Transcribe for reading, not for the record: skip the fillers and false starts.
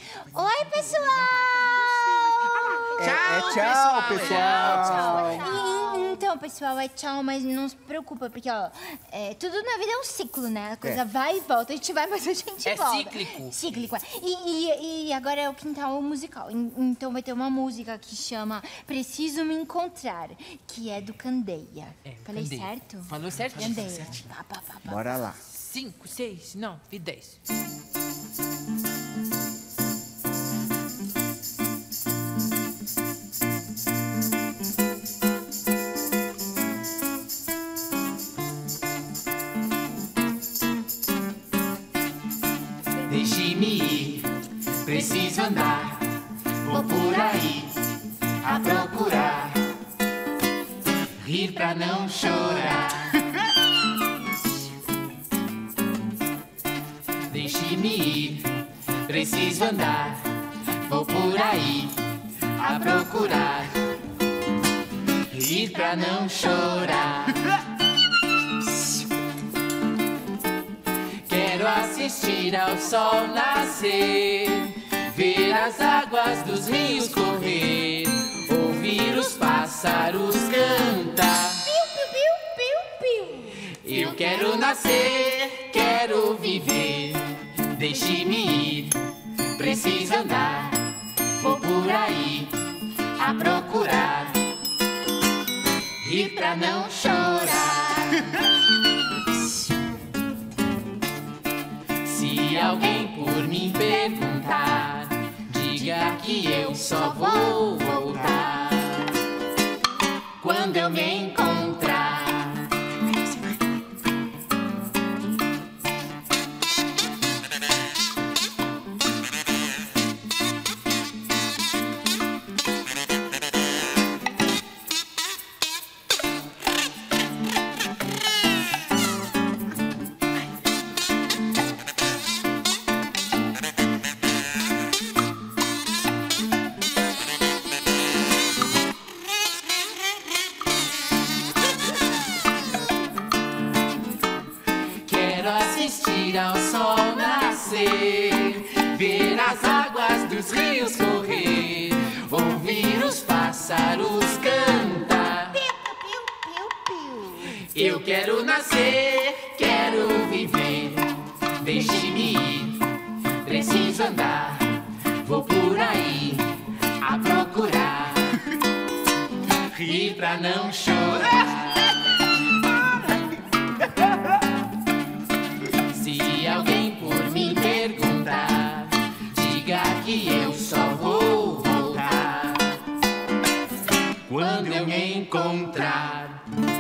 Oi, pessoal! Tchau, pessoal. Então, pessoal, é tchau, mas não se preocupa, porque, ó, tudo na vida é um ciclo, né? A coisa vai e volta, a gente vai, mas a gente volta. É cíclico. Cíclico, é. E agora é o quintal musical. Então vai ter uma música que chama Preciso Me Encontrar, que é do Candeia. Falei Candeia. certo? Falou certinho. Candeia. Pá. Bora lá. 5, 6, 9, 10. Deixe-me ir, preciso andar, vou por aí a procurar, rir pra não chorar. Deixe-me ir, preciso andar, vou por aí a procurar, rir pra não chorar. Quero assistir ao sol nascer, ver as águas dos rios correr, ouvir os pássaros cantar. Eu quero nascer, quero viver. Deixe-me ir, preciso andar, vou por aí a procurar, rir pra não chorar. Se alguém por mim perguntar, diga que eu só vou voltar quando eu me encontrar. Assistir ao sol nascer, ver as águas dos rios correr, ouvir os pássaros cantar. Eu quero nascer, quero viver. Deixe-me ir, preciso andar, vou por aí a procurar, rir pra não chorar. Se alguém por mim perguntar, diga que eu só vou voltar quando eu me encontrar.